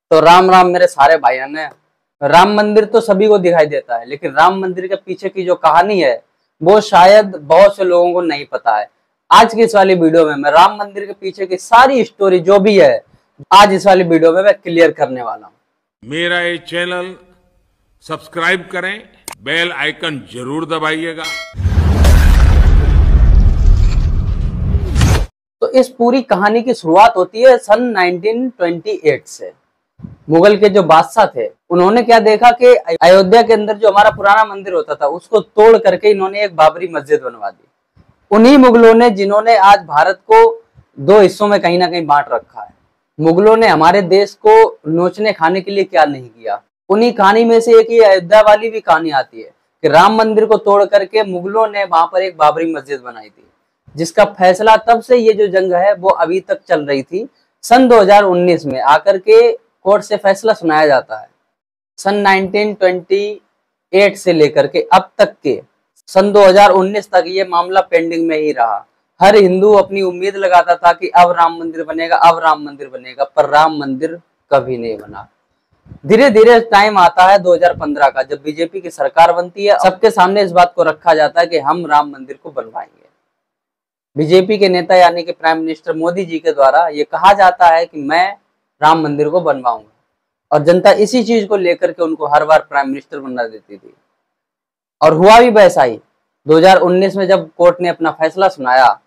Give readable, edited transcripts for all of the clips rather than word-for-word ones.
तो राम राम मेरे सारे भाइयों ने। राम मंदिर तो सभी को दिखाई देता है, लेकिन राम मंदिर के पीछे की जो कहानी है वो शायद बहुत से लोगों को नहीं पता है। आज की इस वाली वीडियो में मैं राम मंदिर के पीछे की सारी स्टोरी जो भी है आज इस वाली वीडियो में मैं क्लियर करने वाला हूँ। मेरा ये चैनल सब्सक्राइब करें, बेल आइकन जरूर दबाइएगा। तो इस पूरी कहानी की शुरुआत होती है सन 1928 से। मुगल के जो बादशाह थे उन्होंने क्या देखा कि अयोध्या के अंदर जो हमारा पुराना मंदिर होता था उसको तोड़ करके इन्होंने एक बाबरी मस्जिद बनवा दी। उन्हीं मुगलों ने जिन्होंने आज भारत को दो हिस्सों में कहीं ना कहीं बांट रखा है। मुगलों ने हमारे देश को नोचने खाने के लिए क्या नहीं किया। उन्हीं कहानी में से एक ये अयोध्या वाली भी कहानी आती है कि राम मंदिर को तोड़ करके मुगलों ने वहां पर एक बाबरी मस्जिद बनाई थी, जिसका फैसला तब से ये जो जंग है वो अभी तक चल रही थी। सन 2019 में आकर के कोर्ट से फैसला सुनाया जाता है। सन 1928 से लेकर के अब तक के सन 2019 तक ये मामला पेंडिंग में ही रहा। हर हिंदू अपनी उम्मीद लगाता था कि अब राम मंदिर बनेगा, अब राम मंदिर बनेगा, पर राम मंदिर कभी नहीं बना। धीरे धीरे टाइम आता है 2015 का, जब बीजेपी की सरकार बनती है। सबके सामने इस बात को रखा जाता है कि हम राम मंदिर को बनवाएंगे। बीजेपी के नेता यानी कि प्राइम मिनिस्टर मोदी जी के द्वारा ये कहा जाता है कि मैं राम मंदिर को बनवाऊंगा, और जनता इसी चीज को लेकर के उनको हर बार प्राइम मिनिस्टर बना देती थी। और हुआ भी वैसा ही। 2019 में जब कोर्ट ने अपना फैसला सुनाया,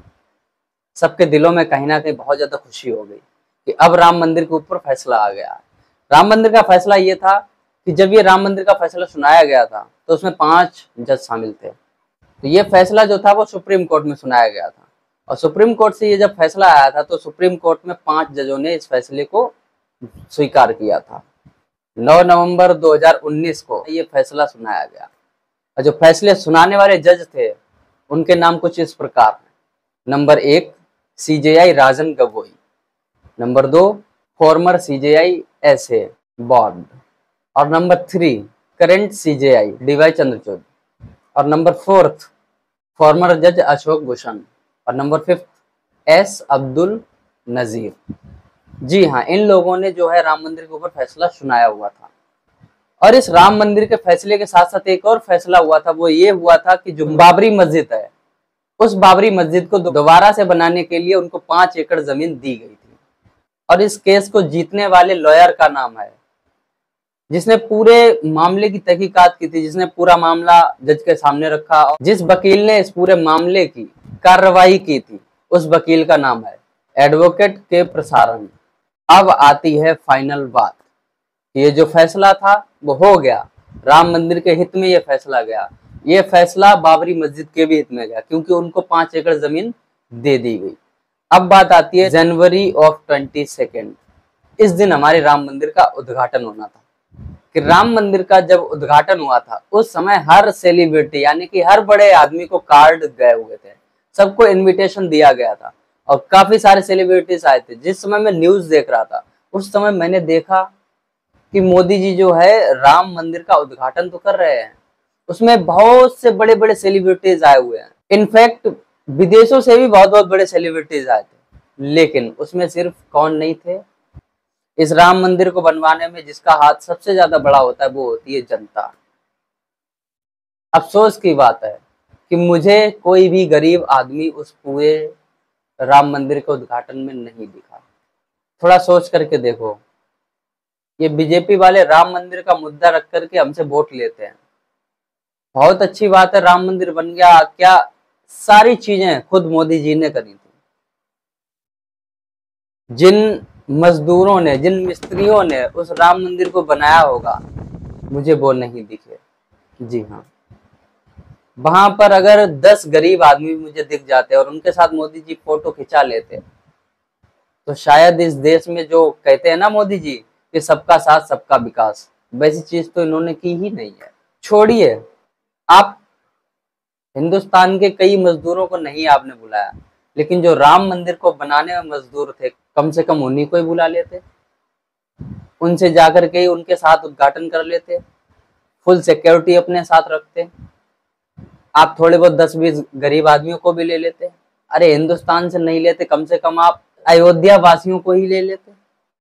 सबके दिलों में कहीं ना कहीं बहुत ज्यादा खुशी हो गई कि अब राम मंदिर के ऊपर फैसला आ गया। राम मंदिर का फैसला ये था कि जब ये राम मंदिर का फैसला सुनाया गया था तो उसमें 5 जज शामिल थे। तो ये फैसला जो था वो सुप्रीम कोर्ट में सुनाया गया था, और सुप्रीम कोर्ट से ये जब फैसला आया था तो सुप्रीम कोर्ट में 5 जजों ने इस फैसले को स्वीकार किया था। 9 नवंबर 2019 को ये फैसला सुनाया गया, और जो फैसले सुनाने वाले जज थे उनके नाम कुछ इस प्रकार हैं। नंबर 1 CJI राजन गगोई, नंबर 2 फॉर्मर CJI SA बॉर्ड, और नंबर 3 करंट CJI DY चंद्रचूड़, और नंबर 4 फॉर्मर जज अशोक भूषण, और नंबर 5 S अब्दुल नजीर। जी हाँ, इन लोगों ने जो है राम मंदिर के ऊपर फैसला सुनाया हुआ था। और इस राम मंदिर के फैसले के साथ साथ एक और फैसला हुआ था, वो ये हुआ था कि जो बाबरी मस्जिद है उस बाबरी मस्जिद को दोबारा से बनाने के लिए उनको 5 एकड़ जमीन दी गई थी। और इस केस को जीतने वाले लॉयर का नाम है, जिसने पूरे मामले की तहकीकात की थी, जिसने पूरा मामला जज के सामने रखा, और जिस वकील ने इस पूरे मामले की कार्रवाई की थी उस वकील का नाम है एडवोकेट के प्रसारण। अब आती है फाइनल बात। ये जो फैसला था वो हो गया, राम मंदिर के हित में ये फैसला गया। ये फैसला बाबरी मस्जिद के भी हित में गया, क्योंकि उनको 5 एकड़ जमीन दे दी गई। अब बात आती है जनवरी ऑफ 22। इस दिन हमारे राम मंदिर का उद्घाटन होना था। कि राम मंदिर का जब उद्घाटन हुआ था उस समय हर सेलिब्रिटी यानी कि हर बड़े आदमी को कार्ड गए हुए थे, सबको इनविटेशन दिया गया था, और काफी सारे सेलिब्रिटीज आए थे। जिस समय मैं न्यूज देख रहा था उस समय मैंने देखा कि मोदी जी जो है राम मंदिर का उद्घाटन तो कर रहे हैं, उसमें बहुत से बड़े बड़े सेलिब्रिटीज आए हुए हैं। इनफैक्ट विदेशों से भी बहुत बहुत बड़े सेलिब्रिटीज आए थे, लेकिन उसमें सिर्फ कौन नहीं थे? इस राम मंदिर को बनवाने में जिसका हाथ सबसे ज्यादा बड़ा होता है वो होती है जनता। अफसोस की बात है कि मुझे कोई भी गरीब आदमी उस पूरे राम मंदिर के उद्घाटन में नहीं दिखा। थोड़ा सोच करके देखो, ये बीजेपी वाले राम मंदिर का मुद्दा रख करके हमसे वोट लेते हैं। बहुत अच्छी बात है, राम मंदिर बन गया, क्या सारी चीजें खुद मोदी जी ने करी थी। जिन मजदूरों ने, जिन मिस्त्रियों ने उस राम मंदिर को बनाया होगा मुझे वो नहीं दिखे। जी हाँ, वहां पर अगर 10 गरीब आदमी मुझे दिख जाते और उनके साथ मोदी जी फोटो खिंचा लेते तो शायद इस देश में जो कहते हैं ना मोदी जी कि सबका साथ सबका विकास, वैसी चीज तो इन्होंने की ही नहीं है। छोड़िए, आप हिंदुस्तान के कई मजदूरों को नहीं आपने बुलाया, लेकिन जो राम मंदिर को बनाने में मजदूर थे कम से कम उन्हीं को ही बुला लेते, उनसे जाकर के ही उनके साथ उद्घाटन कर लेते, फुल सिक्योरिटी अपने साथ रखते। आप थोड़े बहुत 10-20 गरीब आदमियों को भी ले लेते। अरे हिंदुस्तान से नहीं लेते, कम से कम आप अयोध्या वासियों को ही ले लेते।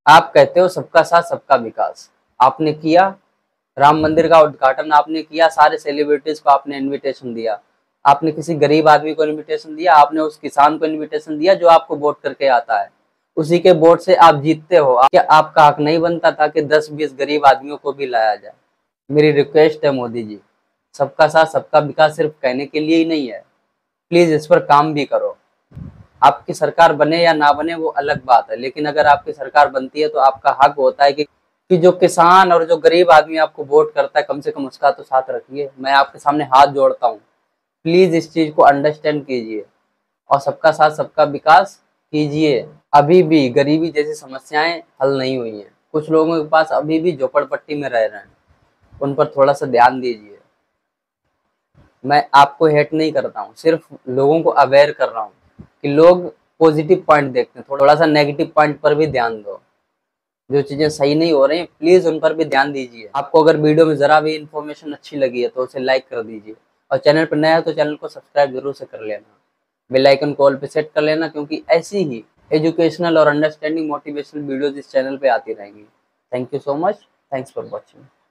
आप कहते हो सबका साथ सबका विकास, आपने किया, राम मंदिर का उद्घाटन आपने किया, सारे सेलिब्रिटीज को आपने इनविटेशन दिया, आपने किसी गरीब आदमी को इनविटेशन दिया, आपने उस किसान को इनविटेशन दिया जो आपको वोट करके आता है, उसी के वोट से आप जीतते हो। क्या आपका हक नहीं बनता था कि 10-20 गरीब आदमियों को भी लाया जाए? मेरी रिक्वेस्ट है मोदी जी, सबका साथ सबका विकास सिर्फ कहने के लिए ही नहीं है, प्लीज इस पर काम भी करो। आपकी सरकार बने या ना बने वो अलग बात है, लेकिन अगर आपकी सरकार बनती है तो आपका हक होता है कि जो किसान और जो गरीब आदमी आपको वोट करता है, कम से कम उसका तो साथ रखिए। मैं आपके सामने हाथ जोड़ता हूँ, प्लीज इस चीज को अंडरस्टैंड कीजिए और सबका साथ सबका विकास कीजिए। अभी भी गरीबी जैसी समस्याएं हल नहीं हुई हैं, कुछ लोगों के पास अभी भी झोपड़पट्टी में रह रहे हैं, उन पर थोड़ा सा ध्यान दीजिए। मैं आपको हेट नहीं करता हूँ, सिर्फ लोगों को अवेयर कर रहा हूँ कि लोग पॉजिटिव पॉइंट देखते हैं, थोड़ा सा नेगेटिव पॉइंट पर भी ध्यान दो। जो चीजें सही नहीं हो रही हैं प्लीज उन पर भी ध्यान दीजिए। आपको अगर वीडियो में जरा भी इन्फॉर्मेशन अच्छी लगी है तो उसे लाइक कर दीजिए, और चैनल पर नया है तो चैनल को सब्सक्राइब जरूर से कर लेना, बेल आइकन कॉल पे सेट कर लेना, क्योंकि ऐसी ही एजुकेशनल और अंडरस्टैंडिंग मोटिवेशनल वीडियोज इस चैनल पे आती रहेंगी। Thank you so much, thanks for watching.